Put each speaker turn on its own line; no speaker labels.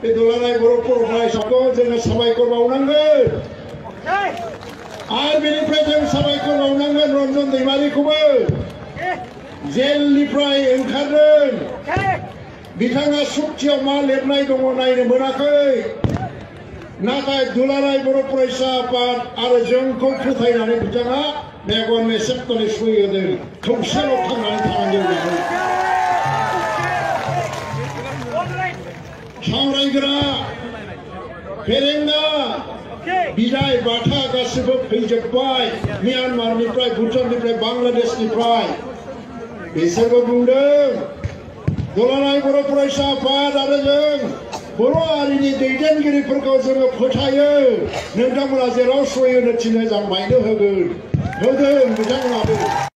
बे दुलाराय बर' फरायसाखौ जोङो साबायखर बावनांगोन आरो बेनिफ्राय जों साबायखर बावनांगोन रन्जन दैमारिखौबो जेलनिफ्राय ओंखारदों बिथाङा सुक्तियाव मा लिरनाय दङ नायनो मोनाखै नाथाय दुलाराय बर' फरायसा आफाद आरो जोंखौ फोथायनानै बिथाङा मेगन मेसेबनानै सहि होदों खौसेल' थांनानै थानांगौ सावरायग्रा फेरेंगा बिदाय बाथा गासिबो फैजोब्बाय म्यानमारनिफ्राय भुटाननिफ्राय बांलादेशनिफ्राय बिसोरबो बुंदों दुलाराय बर' फरायसा आफाद आरो जों बर' हारिनि दैदेनगिरिफोरखौ जोङो फोथायो नोंथांमोना जेराव सहि होनो थिनो जों मायनो होगोन होदों बिथांमोनाबो